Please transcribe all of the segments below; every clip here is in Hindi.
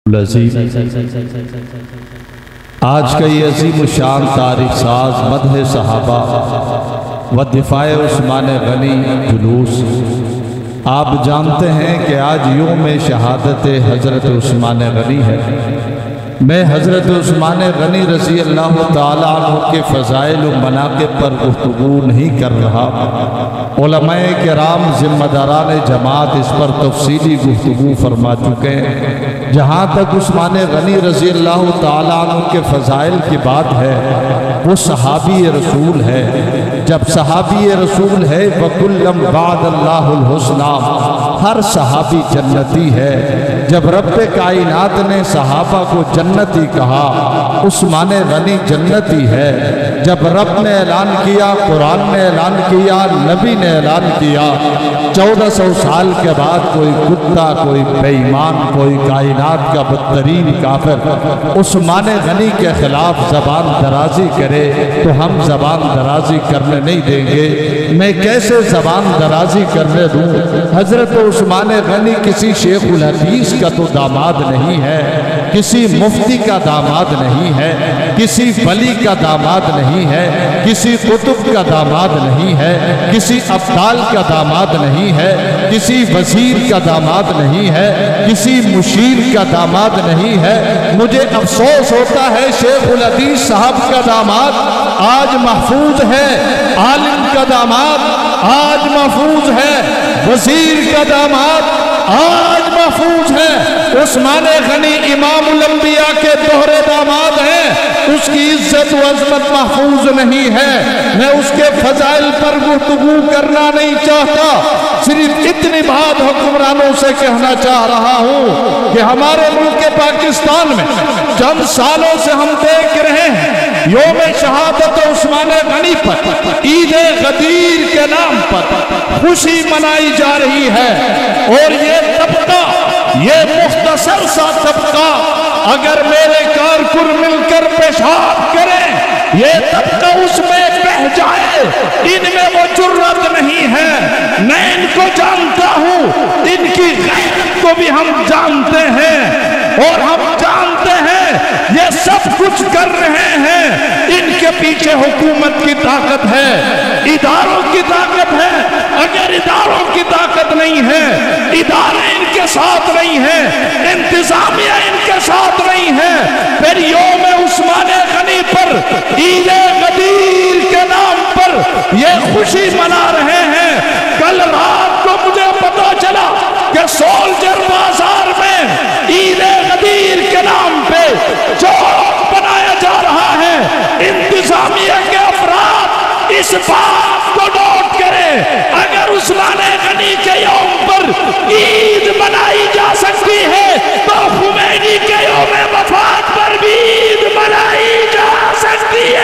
आज का ये अजीम शान तारीख साज मदह सहाबा व दिफाए उस्मान गनी जुलूस। आप जानते हैं कि आज यूम शहादत हज़रत उस्मान गनी है। मैं हज़रत उस्मान गनी रज़ी अल्लाह ताला अन्हु के फ़ज़ाइल व मनाक़िब पर गुफ्तगू नहीं कर रहा। उलमाए किराम ज़िम्मेदारान जमात इस पर तफसीली गुफ्तगू फरमा चुके हैं। जहाँ तक उस्मान गनी रज़ी अल्लाह ताला अन्हु के फ़ज़ाइल की बात है, वो सहाबी रसूल है। जब सहाबी रसूल है वकुल्लम बादल्लाहुल हुस्ना, हर सहाबी जन्नती है। जब रब कायनात ने सहाबा को जन्नती कहा, उस्मान गनी जन्नती है। जब रब ने ऐलान किया, कुरान ने ऐलान किया, नबी ने ऐलान किया, 1400 साल के बाद कोई कुत्ता, कोई बेईमान, कोई कायनात का बदतरीन काफिर उस्मान गनी के खिलाफ जबान दराजी करे तो हम जबान दराजी करने नहीं देंगे। मैं कैसे जबान दराजी करने दूं? हजरत उस्मान गनी किसी शेख उल हदीस का तो दामाद नहीं है, किसी मुफ्ती का दामाद नहीं है, किसी वली का दामाद नहीं है, किसी कुतुब का दामाद नहीं है, किसी अब्दाल का दामाद नहीं है, किसी वजीर का दामाद नहीं है, किसी मुशीर का दामाद नहीं है। मुझे अफसोस होता है शेख उल हदीस साहब का दामाद आज महफूज है, आलिम का दामाद आज महफूज है, वजीर का दामाद आज महफूज है। उस्मान गनी इमामुल अंबिया के दोहरे दामाद हैं, उसकी इज्जत व अजमत महफूज नहीं है। मैं उसके फजाइल पर गुफ्तगू करना नहीं चाहता, सिर्फ इतनी बात हुक्मरानों से कहना चाह रहा हूँ कि हमारे मुल्क पाकिस्तान में चंद सालों से हम देख रहे हैं योम शहादत उस्मान गनी पर ईद गदीर के नाम पर खुशी मनाई जा रही है। और ये तबका, ये मुख्तसर सा तबका अगर मेरे कारकुन मिलकर पेशाब करें, ये तबका उसमें बह जाए, इनमें वो जुर्रत नहीं है। मैं इनको जानता हूँ, इनकी गैरत को भी हम जानते हैं और हम जानते हैं ये सब कुछ कर रहे हैं, इनके पीछे हुकूमत की ताकत है, इदारों की ताकत है। अगर इदारों की ताकत नहीं है, इदारे इनके साथ नहीं है, इंतजामिया इनके साथ नहीं है, फिर योम उस्मान गनी पर ईद गदीर के नाम पर ये खुशी मना रहे हैं। कल रात को मुझे पता चला कि सोल्जर बाजार में ईद गदीर के नाम पे चौक बनाया जा रहा है। इंतजामिया के अफराद इस बात को नोट करें, अगर उस्मान गनी के यौम पर ईद मनाई जा सकती है तो खुमैनी के यौम वफात पर भी ईद मनाई जा सकती है।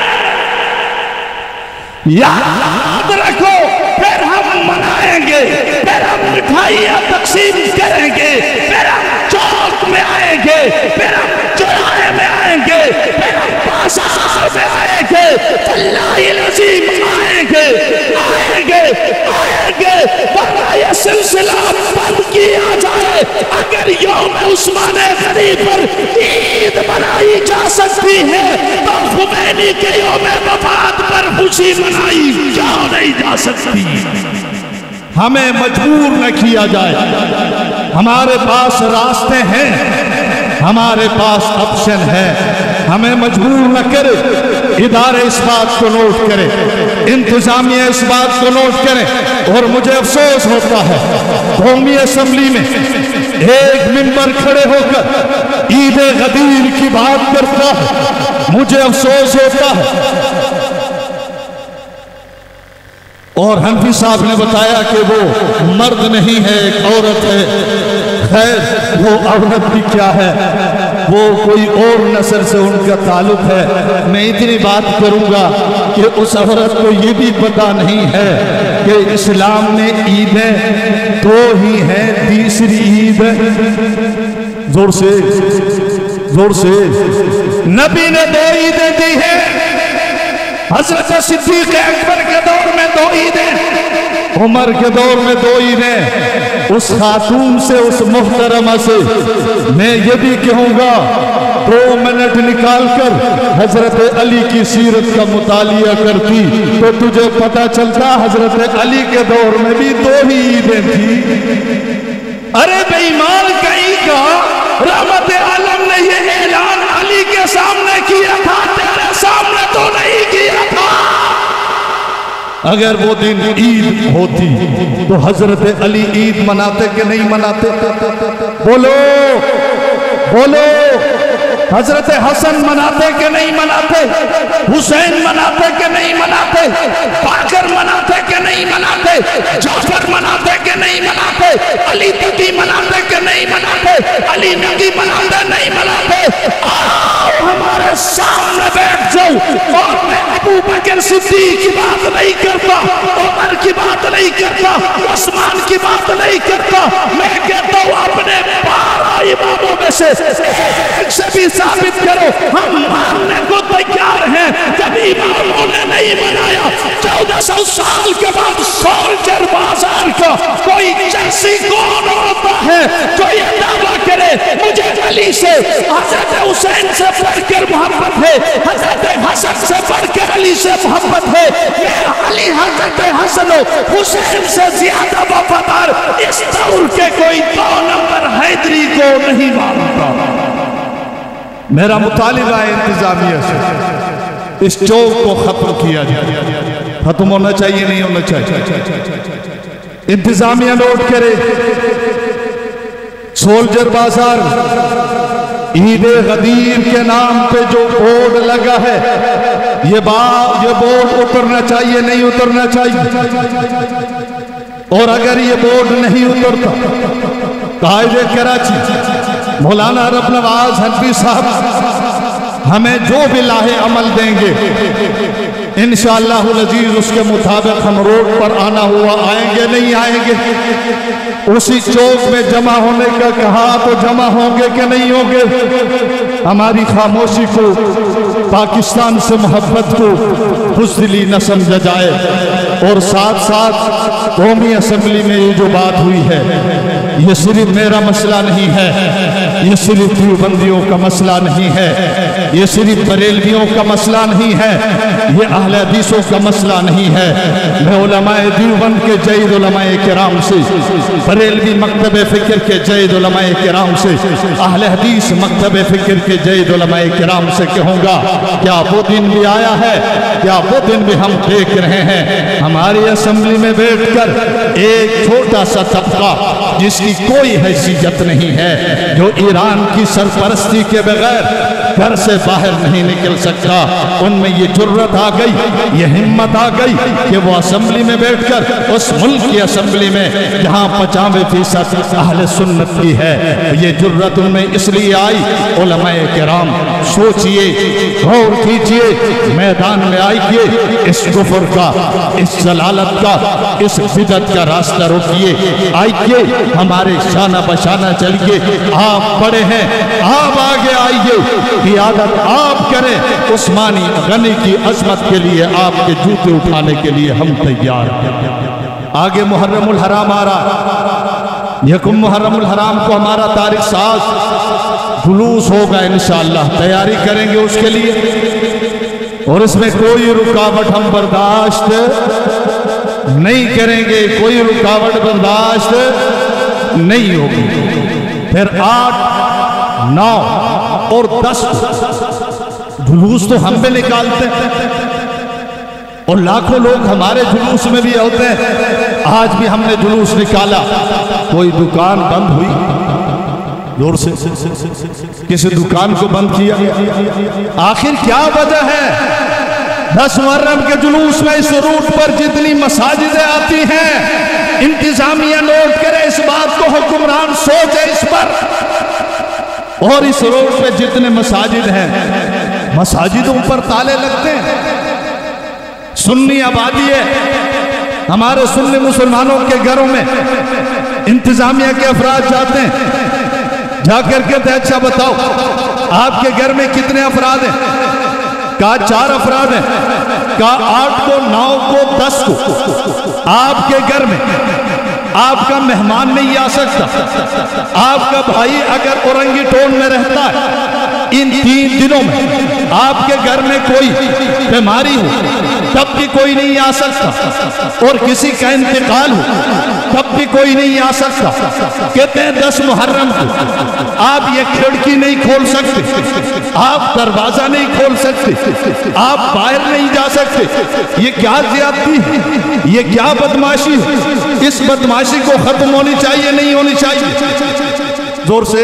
याद रखो, फिर हम मनाएंगे, फिर हम मिठाइयां तकसीम करेंगे, फिर हम चौक में आएंगे, फिर हम चौराहे में आएंगे, फिर हम बाजार में आएंगे, अल्लाह अज़ीम आएंगे आएंगे आएंगे, वरना यह सिलसिला बंद किया जाए। अगर यौम उस्मान गनी पर ईद मनाई जा सकती है तो खुमैनी के यौम वफात पर खुशी मनाई क्यों नहीं जा सकती? हमें मजबूर न किया जाए, हमारे पास रास्ते हैं, हमारे पास ऑप्शन है, हमें मजबूर न करे। इदारे इस बात को नोट करें, इंतजामिया इस बात को नोट करें। और मुझे अफसोस होता है कौमी असम्बली में एक मिंबर खड़े होकर ईद गदीर की बात करता है, मुझे अफसोस होता है। और हनफी साहब ने बताया कि वो मर्द नहीं है, एक औरत है। खैर वो औरत भी क्या है, वो कोई और नस्ल से उनका ताल्लुक है। मैं इतनी बात करूंगा कि उस औरत को ये भी पता नहीं है कि इस्लाम में ईदें दो ही हैं, तीसरी ईद जोर से जोर से नबी ने दो ईदें दी है, हजरत सिद्दीक अकबर के दौर में 2 ईदें, उमर के दौर में 2 ईदें। उस खातून से, उस मुहतरमा से मैं ये भी कहूँगा 2 मिनट निकाल कर हजरत अली की सीरत का मुतालिया करती तो तुझे पता चलता हजरत अली के दौर में भी 2 ही ईदें थी। अरे बेईमान कहीं का, रहमत आलम ने ये ऐलान अली के सामने किया था, तेरे सामने तो नहीं किया था। अगर वो दिन ईद होती तो हजरत अली ईद मनाते कि नहीं मनाते? बोलो बोलो। हजरत हसन मनाते कि नहीं मनाते? हुसैन मनाते कि नहीं मनाते? बाकर मनाते कि नहीं मनाते? जाफर मनाते कि नहीं मनाते? अली तकी मनाते कि नहीं मनाते? अली नकी मनाते नहीं मनाते? आओ हमारे सामने बैठ जाओ। और मैं अबू बकर सिद्दीक की बात नहीं करता, उमर की बात नहीं करता, उस्मान की बात नहीं करता। मैं कहता हूँ अपने 12 इमामों में से एक से भी साबित करो, हम मानने को तैयार हैं। जब इमामों ने नहीं मनाया, 1400 साल के बाद सोल्जर बाजार का कोई जर्सी कौन होता है जो ये दावा करे मुझे अली से, हजरत हुसैन से बढ़कर मोहब्बत है, हजरत हसन से बढ़कर अली से मोहब्बत है, मैं अली हजरत हसन हुसैन से ज्यादा वफादार इस दौर के कोई 2 नंबर हैदरी को नहीं मानता। मेरा मुतालिबा है इंतजामिया से इस चौक को खत्म किया जाए। खत्म होना चाहिए, नहीं होना चाहिए? इंतजामिया नोट करे, सोल्जर बाजार ईद गदीर के नाम पे जो बोर्ड लगा है, ये बोर्ड उतरना चाहिए, नहीं उतरना चाहिए? और अगर ये बोर्ड नहीं उतरता, कायदे कराची मौलाना अरब नवाज हनफी साहब हमें जो भी लाहे अमल देंगे इंशाअल्लाहुल अजीज उसके मुताबिक हम रोड पर आना हुआ आएंगे, नहीं आएंगे? उसी चौक में जमा होने का कहा तो जमा होंगे कि नहीं होंगे? हमारी खामोशी को, पाकिस्तान से मोहब्बत को बुज़दिली न समझा जाए। और साथ साथ कौमी असम्बली में ये जो बात हुई है, ये सिर्फ मेरा मसला नहीं है, ये सिर्फ देवबंदियों का मसला नहीं है, ये सिर्फ बरेलवियों का मसला नहीं है, ये अहले हदीसों का मसला नहीं है। मैं उलमाए देवबंद के जयद उलमाए किराम से, बरेलवी मकतब फ़िक्र के जयद उलमाए किराम से, अहले हदीस मकतब फ़िक्र के जयद उलमाए किराम से कहूँगा, क्या वो दिन भी आया है? क्या वो दिन भी हम देख रहे हैं? हमारी असम्बली में बैठकर एक छोटा सा तबका जिसकी कोई हैसियत नहीं है, जो ईरान की सरपरस्ती के बगैर घर से बाहर नहीं निकल सकता, उनमें ये जुर्रत आ गई, ये हिम्मत आ गई कि वो असम्बली में बैठकर उस मुल्क की असम्बली में जहाँ 95% अहले सुन्नत की है, ये जुर्रत उनमें इसलिए आई। उलमाए किराम सोचिए, गौर कीजिए, मैदान में आइए, इस कुफ्र का, इस जलालत का, इस बिदअत का रास्ता रोकिए, आइए हमारे शाना बशाना चलिए। आप बड़े हैं, आप आगे आइए, क़ियादत आप करें। उस्मानी गनी की अजमत के लिए, आपके जूते उठाने के लिए हम तैयार हैं। आगे मुहर्रमुल हराम आ रहा, यकुम मुहर्रमुल हराम को हमारा तारीख साज जुलूस होगा इंशाअल्लाह, तैयारी करेंगे उसके लिए, और इसमें कोई रुकावट हम बर्दाश्त नहीं करेंगे, कोई रुकावट बर्दाश्त नहीं होगी। फिर 8, 9 और 10 जुलूस तो हम भी निकालते हैं, और लाखों लोग हमारे जुलूस में भी होते हैं। आज भी हमने जुलूस निकाला, कोई दुकान बंद हुई, जोर से किसी दुकान को बंद किया, आखिर क्या वजह है? 10 मुहर्रम के जुलूस में इस रूट पर जितनी मसाजिदें आती हैं, इंतजामिया नोट करे इस बात को, हुक्मरान सोचे इस पर, और इस रोड पे जितने मसाजिद हैं, मसाजिदों पर ताले लगते हैं। सुन्नी आबादी है, हमारे सुन्नी मुसलमानों के घरों में इंतजामिया के अफराद जाते हैं, जाकर के अच्छा बताओ आपके घर में कितने अफराद हैं? कहा 4 अफराद हैं, कहा 8 को 9 को 10 को। आपके घर में आपका मेहमान नहीं आ सकता, आपका भाई अगर औरंगीटोन में रहता है, इन 3 दिनों में आपके घर में कोई बीमारी हो तब भी कोई नहीं आ सकता, और किसी का इंतकाल हो तब भी कोई नहीं आ सकता। कहते हैं 10 मुहर्रम को आप ये खिड़की नहीं खोल सकते, आप दरवाजा नहीं खोल सकते, आप बाहर नहीं जा सकते। ये क्या ज्यादती है, ये क्या बदमाशी है? इस बदमाशी को खत्म होनी चाहिए, नहीं होनी चाहिए जोर से,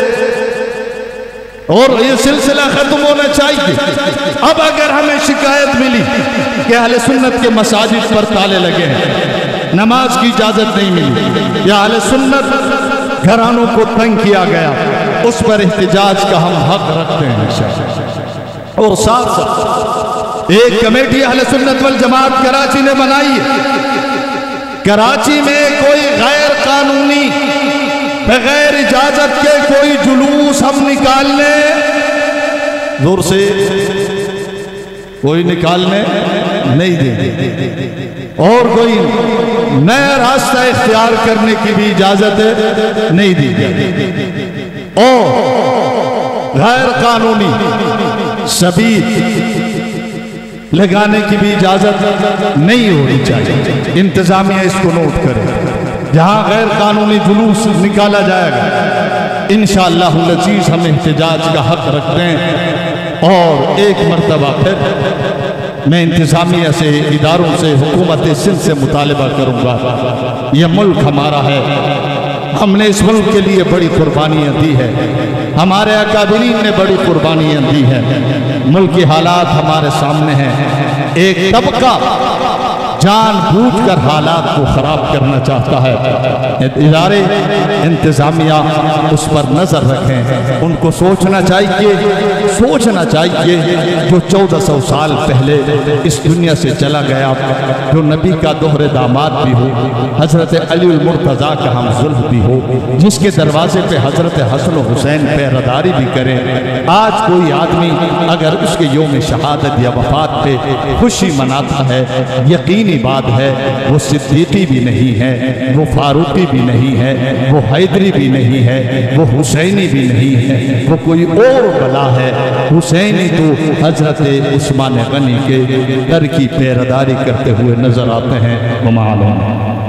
और ये सिलसिला खत्म होना चाहिए। अब अगर हमें शिकायत मिली कि अहले सुन्नत के मसाजिद पर ताले लगे हैं, नमाज की इजाजत नहीं मिली, या अहले सुन्नत घरानों को तंग किया गया, उस पर एहतिजाज का हम हक रखते हैं। और साथ साथ एक कमेटी अहले सुन्नत वल जमात कराची ने बनाई है। कराची में कोई गैर कानूनी बगैर इजाजत के कोई जुलूस हम निकालने, जोर से, कोई निकालने नहीं देंगे, और कोई नया रास्ता इख्तियार करने की भी इजाजत नहीं दी जाएगी, और गैर कानूनी सबील लगाने की भी इजाजत नहीं होनी चाहिए। इंतजामिया इसको नोट करे। जहाँ गैर कानूनी जुलूस निकाला जाएगा, इंशाअल्लाहुल अज़ीज़ हम एहतिजाज का हक रखते हैं। और एक मरतबा फिर मैं इंतजामिया से, इदारों से, हुकूमत सिंध से मुतालबा करूँगा, यह मुल्क हमारा है, हमने इस मुल्क के लिए बड़ी कुर्बानियाँ दी है, हमारे अकाबिरीन ने बड़ी कुर्बानियाँ दी है, मुल्क के हालात हमारे सामने हैं। एक तबका जानबूझकर हालात को खराब करना चाहता है, इदारे इंतजामिया उस पर नजर रखें। उनको सोचना चाहिए जो 1400 साल पहले इस दुनिया से चला गया, जो नबी का दोहरे दामाद भी हो, हजरत अली उल मुर्तज़ा का हम जुल्फ भी हो, जिसके दरवाजे पे हजरत हसन हुसैन पैरादारी भी करें। आज कोई आदमी अगर उसके योम शहादत या वफात पे खुशी मनाता है, यकीनी बात है वो सिद्दीकी भी नहीं है, वो फारूकी भी नहीं है, वो हैदरी भी नहीं है, वो हुसैनी भी नहीं है, वो कोई और बला है। हुसैनी तो हजरत उस्मान गनी के दर की पैरदारी करते हुए नजर आते हैं। वो मालूम